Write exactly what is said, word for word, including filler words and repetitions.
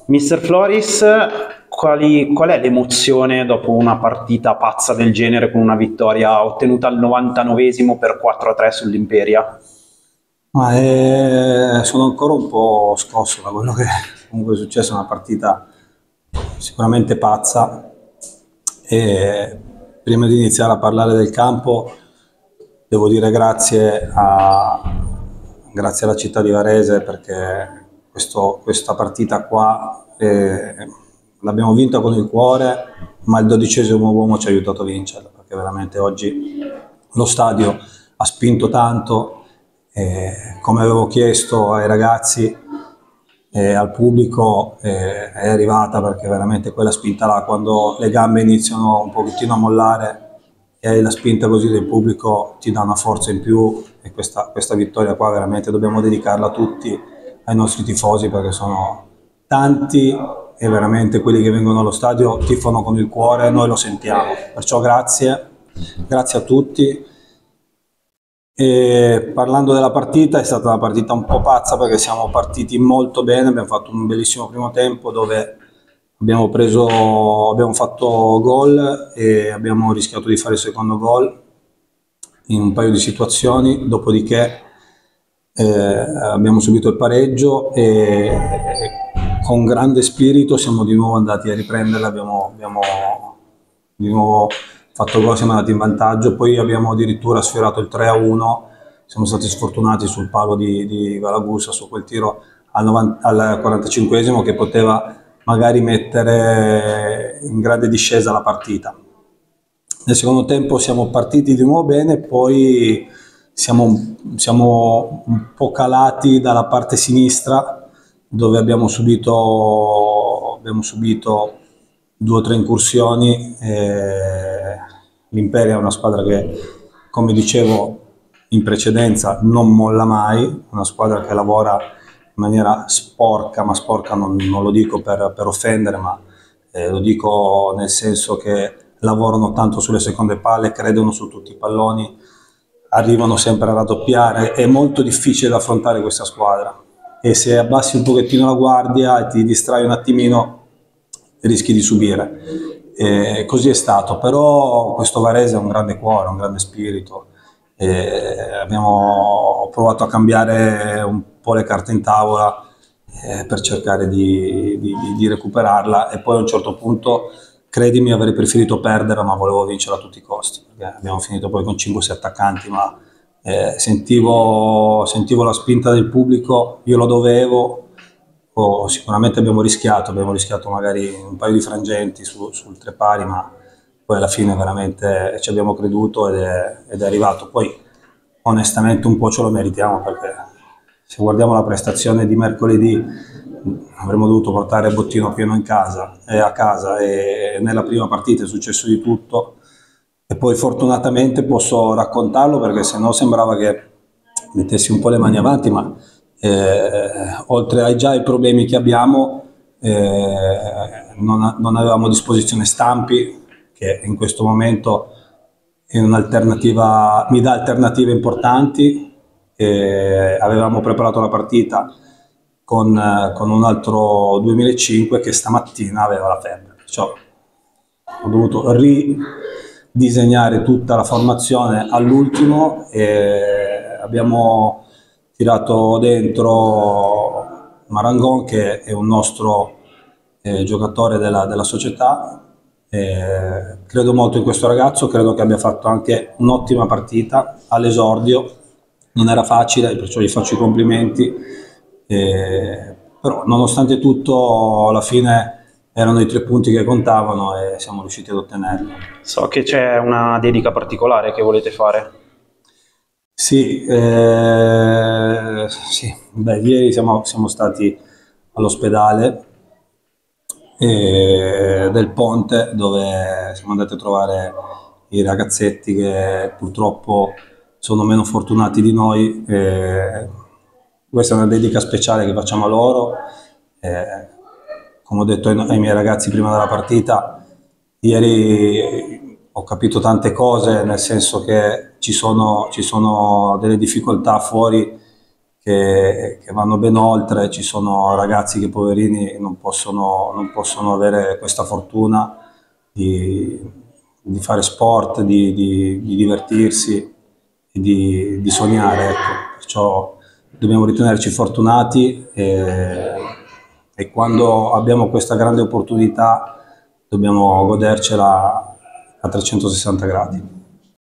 mister Floris, quali, qual è l'emozione dopo una partita pazza del genere con una vittoria ottenuta al novantanovesimo per quattro a tre sull'Imperia? Ma è, sono ancora un po' scosso da quello che comunque è successo, una partita sicuramente pazza. E prima di iniziare a parlare del campo devo dire grazie, a, grazie alla città di Varese, perché questo, questa partita qua eh, l'abbiamo vinta con il cuore, ma il dodicesimo uomo ci ha aiutato a vincerla, perché veramente oggi lo stadio ha spinto tanto. Eh, come avevo chiesto ai ragazzi e al pubblico, eh, è arrivata, perché veramente quella spinta là, quando le gambe iniziano un pochettino a mollare e hai la spinta così del pubblico, ti dà una forza in più. E questa, questa vittoria qua veramente dobbiamo dedicarla a tutti, ai nostri tifosi, perché sono tanti e veramente quelli che vengono allo stadio tifano con il cuore, noi lo sentiamo, perciò grazie, grazie a tutti. E parlando della partita, è stata una partita un po' pazza, perché siamo partiti molto bene, abbiamo fatto un bellissimo primo tempo dove abbiamo preso, abbiamo fatto gol e abbiamo rischiato di fare il secondo gol in un paio di situazioni, dopodiché eh, abbiamo subito il pareggio e, e con grande spirito siamo di nuovo andati a riprenderla, abbiamo, abbiamo di nuovo fatto gol, siamo andati in vantaggio, poi abbiamo addirittura sfiorato il tre a uno, siamo stati sfortunati sul palo di, di Galagusa su quel tiro al, novanta, al quarantacinquesimo che poteva magari mettere in grande discesa la partita. Nel secondo tempo siamo partiti di nuovo bene, poi siamo, siamo un po' calati dalla parte sinistra, dove abbiamo subito, abbiamo subito due o tre incursioni. L'Imperia è una squadra che, come dicevo in precedenza, non molla mai, una squadra che lavora in maniera sporca, ma sporca non, non lo dico per, per offendere, ma eh, lo dico nel senso che lavorano tanto sulle seconde palle, credono su tutti i palloni, arrivano sempre a raddoppiare. È molto difficile da affrontare questa squadra e se abbassi un pochettino la guardia e ti distrai un attimino rischi di subire. E così è stato, però questo Varese ha un grande cuore, un grande spirito. E abbiamo provato a cambiare un po' le carte in tavola eh, per cercare di, di, di recuperarla, e poi a un certo punto, credimi, avrei preferito perdere, ma volevo vincere a tutti i costi, perché abbiamo finito poi con cinque sei attaccanti, ma eh, sentivo, sentivo la spinta del pubblico, io lo dovevo. Oh, sicuramente abbiamo rischiato, abbiamo rischiato magari un paio di frangenti su, sul tre pari, ma poi alla fine veramente ci abbiamo creduto ed è, ed è arrivato. Poi onestamente un po' ce lo meritiamo, perché se guardiamo la prestazione di mercoledì avremmo dovuto portare il bottino pieno in casa, e a casa, e nella prima partita è successo di tutto. E poi fortunatamente posso raccontarlo, perché sennò sembrava che mettessi un po' le mani avanti, ma Eh, oltre ai già i problemi che abbiamo, eh, non, non avevamo a disposizione Stampi, che in questo momento è un'alternativa, mi dà alternative importanti. Eh, avevamo preparato la partita con, con un altro duemilacinque che stamattina aveva la febbre, perciò ho dovuto ridisegnare tutta la formazione all'ultimo e abbiamo tirato dentro Marangon, che è un nostro eh, giocatore della, della società. Eh, credo molto in questo ragazzo, credo che abbia fatto anche un'ottima partita all'esordio, non era facile, perciò gli faccio i complimenti. Eh, però nonostante tutto alla fine erano i tre punti che contavano e siamo riusciti ad ottenerli. So che c'è una dedica particolare che volete fare. Sì, eh, sì. Beh, ieri siamo, siamo stati all'ospedale eh, del Ponte, dove siamo andati a trovare i ragazzetti che purtroppo sono meno fortunati di noi. Eh, questa è una dedica speciale che facciamo a loro. Eh, come ho detto ai, ai miei ragazzi prima della partita, ieri ho capito tante cose, nel senso che ci sono, ci sono delle difficoltà fuori che, che vanno ben oltre, ci sono ragazzi che poverini non possono, non possono avere questa fortuna di, di fare sport, di, di, di divertirsi e di, di sognare, ecco. Perciò dobbiamo ritenerci fortunati e, e quando abbiamo questa grande opportunità dobbiamo godercela a trecentosessanta gradi.